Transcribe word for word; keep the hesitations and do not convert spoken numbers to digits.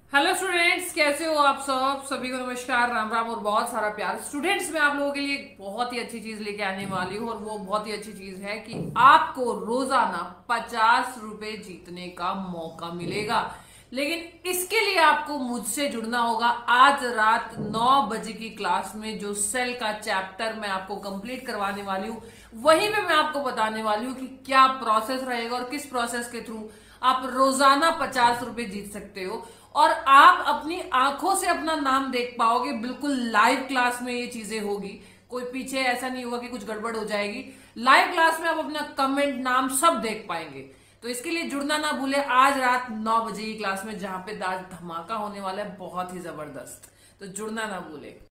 Hello students, कैसे हो आप सब? सभी को नमस्कार, राम राम और बहुत सारा प्यार। स्टूडेंट्स, मैं आप लोगों के लिए एक बहुत ही अच्छी चीज लेके आने वाली हूँ और वो बहुत ही अच्छी चीज है कि आपको रोजाना पचास रुपए जीतने का मौका मिलेगा। लेकिन इसके लिए आपको मुझसे जुड़ना होगा। आज रात नौ बजे की क्लास में जो सेल का चैप्टर मैं आपको कंप्लीट करवाने वाली हूँ, वहीं पे मैं आपको बताने वाली हूँ कि क्या प्रोसेस रहेगा और किस प्रोसेस के थ्रू आप रोजाना पचास रुपए जीत सकते हो। और आप अपनी आंखों से अपना नाम देख पाओगे। बिल्कुल लाइव क्लास में ये चीजें होगी, कोई पीछे ऐसा नहीं होगा कि कुछ गड़बड़ हो जाएगी। लाइव क्लास में आप अपना कमेंट, नाम सब देख पाएंगे। तो इसके लिए जुड़ना ना भूले आज रात नौ बजे की क्लास में, जहां पे दाज धमाका होने वाला है बहुत ही जबरदस्त। तो जुड़ना ना भूले।